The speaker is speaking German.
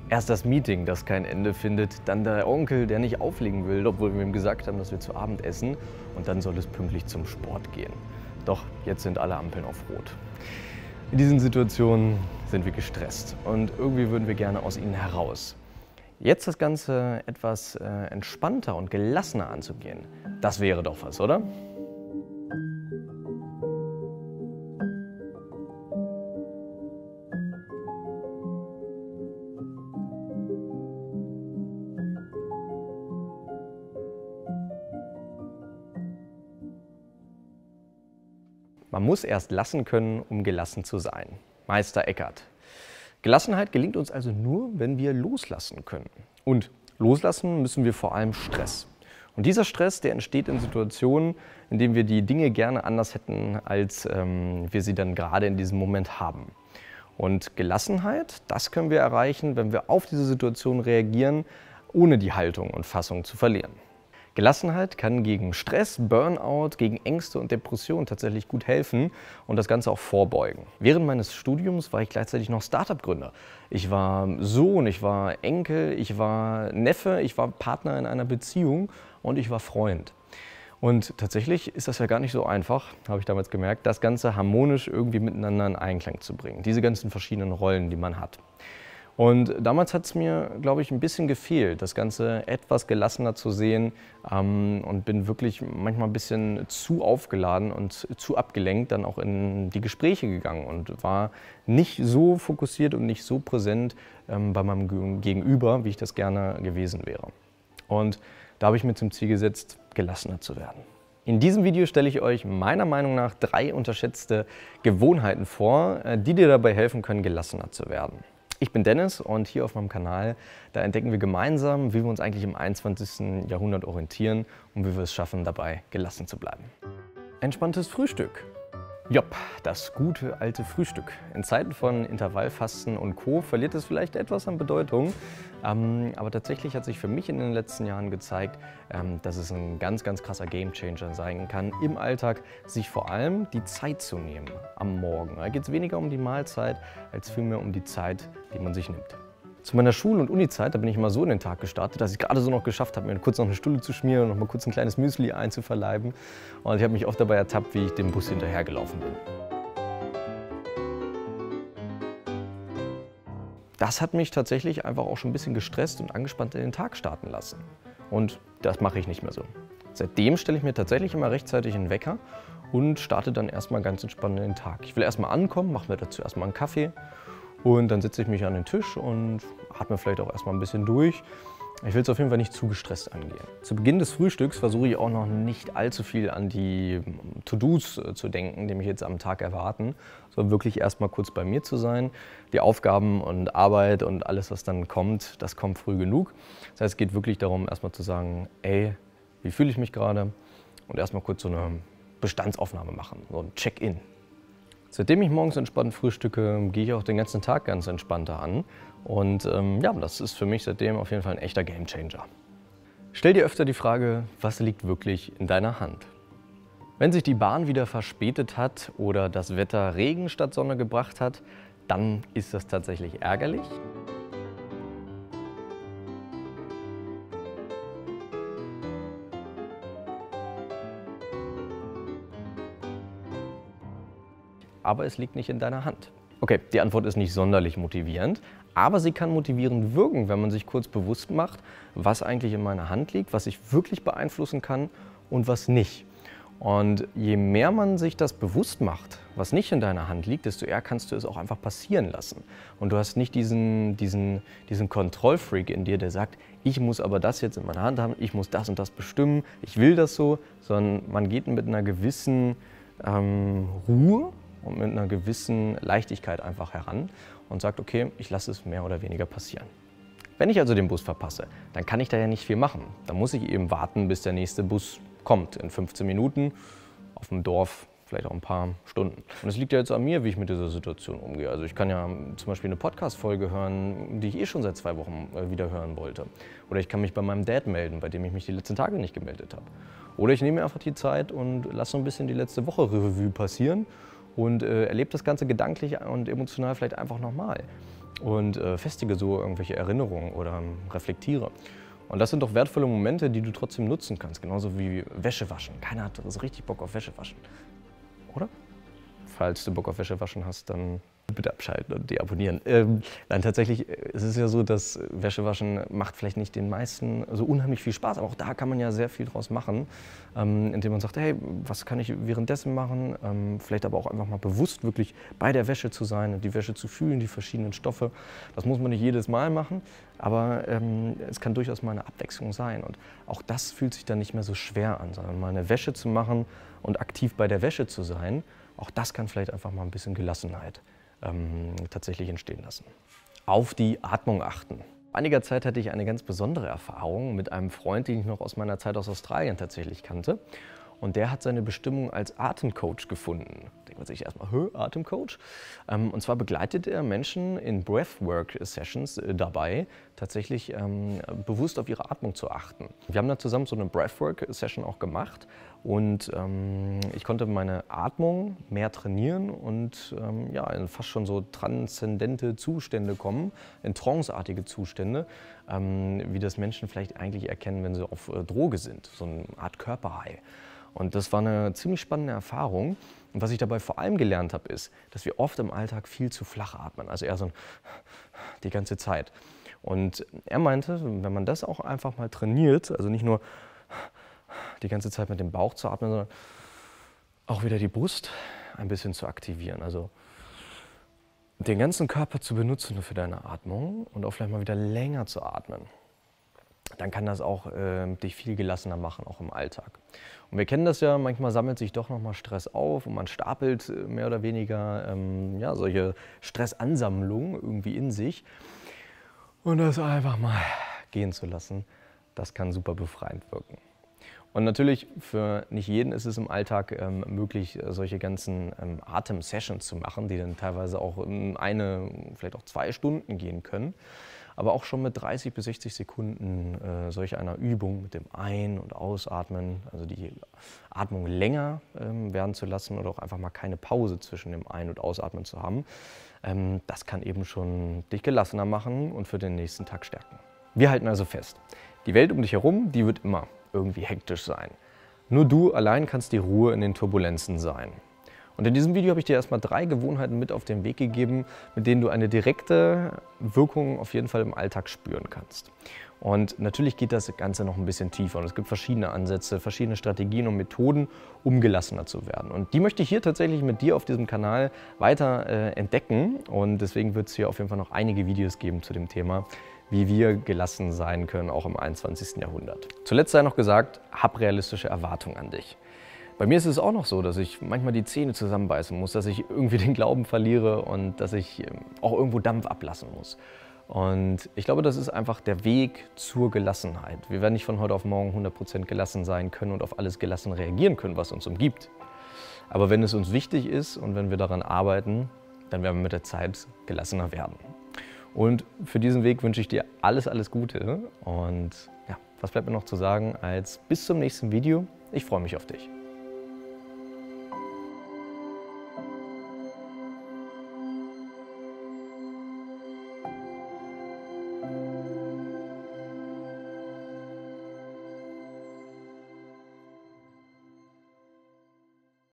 Erst das Meeting, das kein Ende findet, dann der Onkel, der nicht auflegen will, obwohl wir ihm gesagt haben, dass wir zu Abend essen, und dann soll es pünktlich zum Sport gehen. Doch jetzt sind alle Ampeln auf Rot. In diesen Situationen sind wir gestresst und irgendwie würden wir gerne aus ihnen heraus. Jetzt das Ganze etwas entspannter und gelassener anzugehen, das wäre doch was, oder? Man muss erst lassen können, um gelassen zu sein. Meister Eckhart. Gelassenheit gelingt uns also nur, wenn wir loslassen können. Und loslassen müssen wir vor allem Stress. Und dieser Stress, der entsteht in Situationen, in denen wir die Dinge gerne anders hätten, als wir sie dann gerade in diesem Moment haben. Und Gelassenheit, das können wir erreichen, wenn wir auf diese Situation reagieren, ohne die Haltung und Fassung zu verlieren. Gelassenheit kann gegen Stress, Burnout, gegen Ängste und Depressionen tatsächlich gut helfen und das Ganze auch vorbeugen. Während meines Studiums war ich gleichzeitig noch Startup-Gründer. Ich war Sohn, ich war Enkel, ich war Neffe, ich war Partner in einer Beziehung und ich war Freund. Und tatsächlich ist das ja gar nicht so einfach, habe ich damals gemerkt, das Ganze harmonisch irgendwie miteinander in Einklang zu bringen. Diese ganzen verschiedenen Rollen, die man hat. Und damals hat es mir, glaube ich, ein bisschen gefehlt, das Ganze etwas gelassener zu sehen und bin wirklich manchmal ein bisschen zu aufgeladen und zu abgelenkt dann auch in die Gespräche gegangen und war nicht so fokussiert und nicht so präsent bei meinem Gegenüber, wie ich das gerne gewesen wäre. Und da habe ich mir zum Ziel gesetzt, gelassener zu werden. In diesem Video stelle ich euch meiner Meinung nach 3 unterschätzte Gewohnheiten vor, die dir dabei helfen können, gelassener zu werden. Ich bin Dennis und hier auf meinem Kanal, da entdecken wir gemeinsam, wie wir uns eigentlich im 21. Jahrhundert orientieren und wie wir es schaffen, dabei gelassen zu bleiben. Entspanntes Frühstück. Jopp, das gute alte Frühstück. In Zeiten von Intervallfasten und Co. verliert es vielleicht etwas an Bedeutung, aber tatsächlich hat sich für mich in den letzten Jahren gezeigt, dass es ein ganz krasser Gamechanger sein kann, im Alltag sich vor allem die Zeit zu nehmen am Morgen. Da geht es weniger um die Mahlzeit, als vielmehr um die Zeit, die man sich nimmt. Zu meiner Schul- und Uni-Zeit, da bin ich immer so in den Tag gestartet, dass ich gerade so noch geschafft habe, mir kurz noch eine Stulle zu schmieren und noch mal kurz ein kleines Müsli einzuverleiben. Und ich habe mich oft dabei ertappt, wie ich dem Bus hinterhergelaufen bin. Das hat mich tatsächlich einfach auch schon ein bisschen gestresst und angespannt in den Tag starten lassen. Und das mache ich nicht mehr so. Seitdem stelle ich mir tatsächlich immer rechtzeitig einen Wecker und starte dann erstmal ganz entspannt in den Tag. Ich will erstmal ankommen, mache mir dazu erstmal einen Kaffee. Und dann setze ich mich an den Tisch und atme vielleicht auch erstmal ein bisschen durch. Ich will es auf jeden Fall nicht zu gestresst angehen. Zu Beginn des Frühstücks versuche ich auch noch nicht allzu viel an die To-Dos zu denken, die mich jetzt am Tag erwarten, sondern wirklich erstmal kurz bei mir zu sein. Die Aufgaben und Arbeit und alles, was dann kommt, das kommt früh genug. Das heißt, es geht wirklich darum, erstmal zu sagen, ey, wie fühle ich mich gerade? Und erstmal kurz so eine Bestandsaufnahme machen, so ein Check-in. Seitdem ich morgens entspannt frühstücke, gehe ich auch den ganzen Tag ganz entspannter an. Und ja, das ist für mich seitdem auf jeden Fall ein echter Gamechanger. Stell dir öfter die Frage, was liegt wirklich in deiner Hand? Wenn sich die Bahn wieder verspätet hat oder das Wetter Regen statt Sonne gebracht hat, dann ist das tatsächlich ärgerlich. Aber es liegt nicht in deiner Hand. Okay, die Antwort ist nicht sonderlich motivierend, aber sie kann motivierend wirken, wenn man sich kurz bewusst macht, was eigentlich in meiner Hand liegt, was ich wirklich beeinflussen kann und was nicht. Und je mehr man sich das bewusst macht, was nicht in deiner Hand liegt, desto eher kannst du es auch einfach passieren lassen. Und du hast nicht diesen Kontrollfreak in dir, der sagt, ich muss aber das jetzt in meiner Hand haben, ich muss das und das bestimmen, ich will das so, sondern man geht mit einer gewissen Ruhe und mit einer gewissen Leichtigkeit einfach heran und sagt, okay, ich lasse es mehr oder weniger passieren. Wenn ich also den Bus verpasse, dann kann ich da ja nicht viel machen. Dann muss ich eben warten, bis der nächste Bus kommt, in 15 Minuten, auf dem Dorf vielleicht auch ein paar Stunden. Und es liegt ja jetzt an mir, wie ich mit dieser Situation umgehe. Also ich kann ja zum Beispiel eine Podcast-Folge hören, die ich schon seit 2 Wochen wieder hören wollte. Oder ich kann mich bei meinem Dad melden, bei dem ich mich die letzten Tage nicht gemeldet habe. Oder ich nehme mir einfach die Zeit und lasse so ein bisschen die letzte Woche Revue passieren und erlebe das Ganze gedanklich und emotional vielleicht einfach nochmal. und festige so irgendwelche Erinnerungen oder reflektiere. Und das sind doch wertvolle Momente, die du trotzdem nutzen kannst, genauso wie Wäsche waschen. Keiner hat so richtig Bock auf Wäsche waschen, oder? Falls du Bock auf Wäsche waschen hast, dann bitte abschalten und deabonnieren. Nein, tatsächlich es ist ja so, dass Wäschewaschen macht vielleicht nicht den meisten so unheimlich viel Spaß, aber auch da kann man ja sehr viel draus machen, indem man sagt, hey, was kann ich währenddessen machen? Vielleicht aber auch einfach mal bewusst wirklich bei der Wäsche zu sein und die Wäsche zu fühlen, die verschiedenen Stoffe. Das muss man nicht jedes Mal machen, aber es kann durchaus mal eine Abwechslung sein. Und auch das fühlt sich dann nicht mehr so schwer an, sondern mal eine Wäsche zu machen und aktiv bei der Wäsche zu sein. Auch das kann vielleicht einfach mal ein bisschen Gelassenheit tatsächlich entstehen lassen. Auf die Atmung achten. Vor einiger Zeit hatte ich eine ganz besondere Erfahrung mit einem Freund, den ich noch aus meiner Zeit aus Australien tatsächlich kannte. Und der hat seine Bestimmung als Atemcoach gefunden. Da denkt man sich erstmal, Atemcoach? Und zwar begleitet er Menschen in Breathwork-Sessions dabei, tatsächlich bewusst auf ihre Atmung zu achten. Wir haben da zusammen so eine Breathwork-Session auch gemacht und ich konnte meine Atmung mehr trainieren und ja, in fast schon so transzendente Zustände kommen, in tranceartige Zustände, wie das Menschen vielleicht eigentlich erkennen, wenn sie auf Droge sind, so eine Art Körperhigh. Und das war eine ziemlich spannende Erfahrung. Und was ich dabei vor allem gelernt habe, ist, dass wir oft im Alltag viel zu flach atmen, also eher so die ganze Zeit. Und er meinte, wenn man das auch einfach mal trainiert, also nicht nur die ganze Zeit mit dem Bauch zu atmen, sondern auch wieder die Brust ein bisschen zu aktivieren. Also den ganzen Körper zu benutzen für deine Atmung und auch vielleicht mal wieder länger zu atmen. Dann kann das auch dich viel gelassener machen, auch im Alltag. Und wir kennen das ja, manchmal sammelt sich doch nochmal Stress auf und man stapelt mehr oder weniger ja, solche Stressansammlungen irgendwie in sich. Und das einfach mal gehen zu lassen, das kann super befreiend wirken. Und natürlich für nicht jeden ist es im Alltag möglich, solche ganzen Atem-Sessions zu machen, die dann teilweise auch vielleicht auch 2 Stunden gehen können. Aber auch schon mit 30 bis 60 Sekunden solch einer Übung mit dem Ein- und Ausatmen, also die Atmung länger werden zu lassen oder auch einfach mal keine Pause zwischen dem Ein- und Ausatmen zu haben, das kann eben schon dich gelassener machen und für den nächsten Tag stärken. Wir halten also fest, die Welt um dich herum, die wird immer irgendwie hektisch sein. Nur du allein kannst die Ruhe in den Turbulenzen sein. Und in diesem Video habe ich dir erstmal 3 Gewohnheiten mit auf den Weg gegeben, mit denen du eine direkte Wirkung auf jeden Fall im Alltag spüren kannst. Und natürlich geht das Ganze noch ein bisschen tiefer und es gibt verschiedene Ansätze, verschiedene Strategien und Methoden, um gelassener zu werden. Und die möchte ich hier tatsächlich mit dir auf diesem Kanal weiter entdecken und deswegen wird es hier auf jeden Fall noch einige Videos geben zu dem Thema, wie wir gelassen sein können, auch im 21. Jahrhundert. Zuletzt sei noch gesagt, hab realistische Erwartungen an dich. Bei mir ist es auch noch so, dass ich manchmal die Zähne zusammenbeißen muss, dass ich irgendwie den Glauben verliere und dass ich auch irgendwo Dampf ablassen muss. Und ich glaube, das ist einfach der Weg zur Gelassenheit. Wir werden nicht von heute auf morgen 100% gelassen sein können und auf alles gelassen reagieren können, was uns umgibt. Aber wenn es uns wichtig ist und wenn wir daran arbeiten, dann werden wir mit der Zeit gelassener werden. Und für diesen Weg wünsche ich dir alles, alles Gute. Und ja, was bleibt mir noch zu sagen als bis zum nächsten Video. Ich freue mich auf dich.